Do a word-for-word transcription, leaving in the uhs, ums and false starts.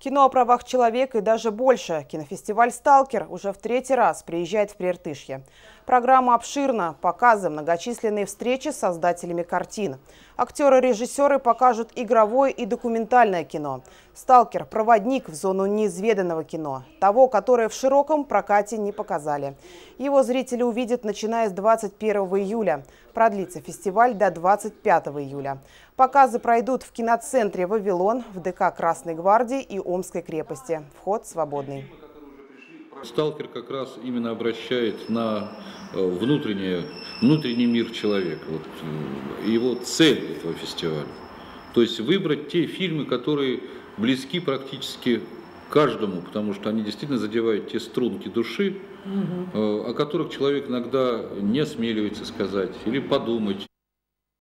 Кино о правах человека и даже больше. Кинофестиваль «Сталкер» уже в третий раз приезжает в Прииртышье. Программа обширна, показы, многочисленные встречи с создателями картин. Актеры-режиссеры покажут игровое и документальное кино. «Сталкер» – проводник в зону неизведанного кино. Того, которое в широком прокате не показали. Его зрители увидят, начиная с двадцать первого июля. Продлится фестиваль до двадцать пятого июля. Показы пройдут в киноцентре «Вавилон», в ДК Красной Гвардии и Омской крепости. Вход свободный. «Сталкер» как раз именно обращает на внутреннее, внутренний мир человека. Вот его цель этого фестиваля. То есть выбрать те фильмы, которые близки практически каждому, потому что они действительно задевают те струнки души, угу. о которых человек иногда не осмеливается сказать или подумать.